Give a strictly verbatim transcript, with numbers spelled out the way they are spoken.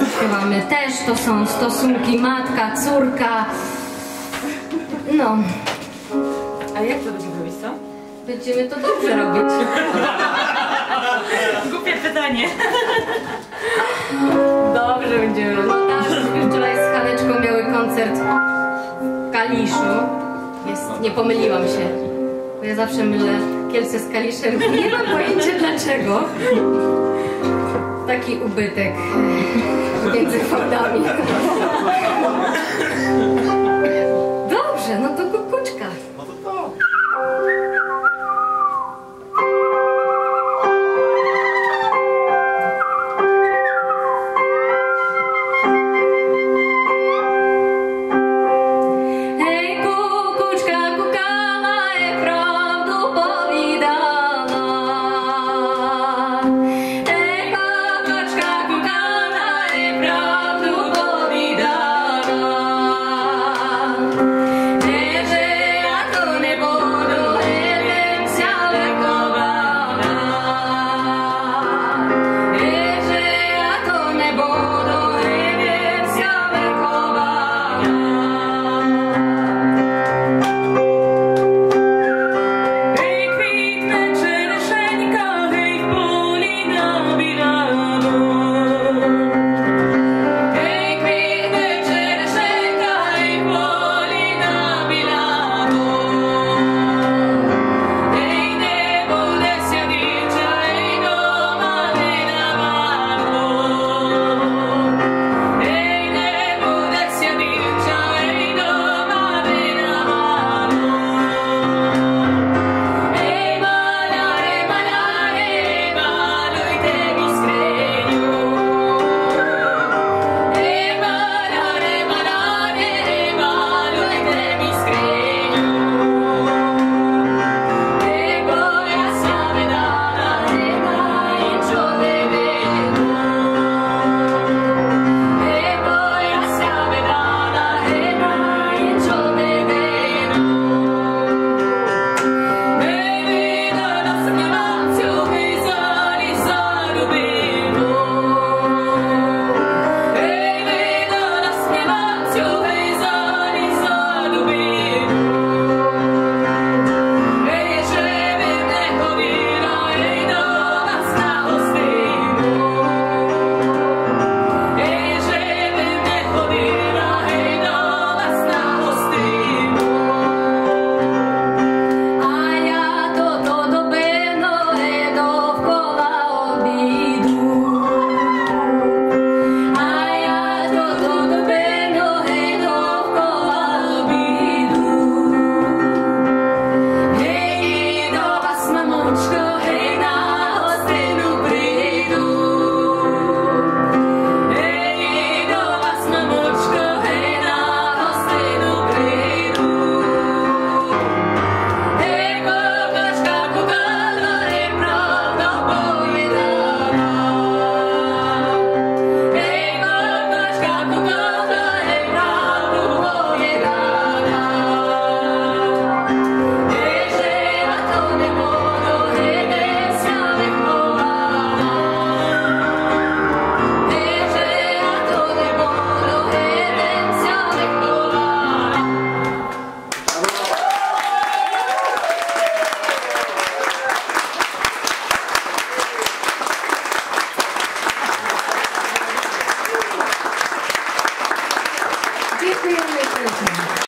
śpiewamy też, to są stosunki matka, córka. No. A jak to będziemy robić, co? Będziemy to dobrze robić. Głupie pytanie. Dobrze będziemy robić. Tak, wczoraj z Haneczką miały koncert w Kaliszu. Jest, nie pomyliłam się. Bo ja zawsze mylę Kielce z Kaliszem. Nie mam pojęcia dlaczego. Taki ubytek między fałdami. Dobrze, no to kukuczka. No to to. Hej, kukuczka kukała i prawdu powiadała. Hej, kukuczka kukała i prawdu powiadała. Nie, że ja to nie budu, nie wiem, się lekowana. Nie, że ja to nie budu, nie wiem, się lekowana. Hej, kwitnę czereszeńka, hej, w poli na bilanu. Hej, kwitnę czereszenka, hej, w poli na bilanu. Hej, nie bude się dicza, hej, doma nie dawano. Hej, nie bude się dicza, hej, doma nie dawano. Hej, mala, hej, mala, hej, malujte mi skreniu. Hej, mala, hej, mala, hej, malujte mi skreniu. Hej, bo ja sa vydala, hej, na niečo neviem. Hej, bo ja sa vydala, hej, na niečo neviem. Hej, vydala sa mňa máciu, hej, zali sa ľubimo. Hej, vydala sa mňa máciu, hej, zali sa ľubimo. Hej, že by mne chodila, hej, do vás na hostinu. Hej, že by mne chodila, hej, do vás na hostinu. A ja toto dobeno, hej, dookola obídu. A ja toto dobeno, hej, dookola obídu. Hej, do vás, mamočko, hej, na hostinu prídu. Hej, do vás, mamočko, hej, na hostinu prídu. Hej, kukučka kukala, hej, pravdu povedala. Hej, kukučka kukala, hej, pravdu povedala. Hej, že ja to nebudu, hej, bez sa lekovala. Hej, že ja to nebudu, hej, bez sa lekovala. Dziękujemy pięknie.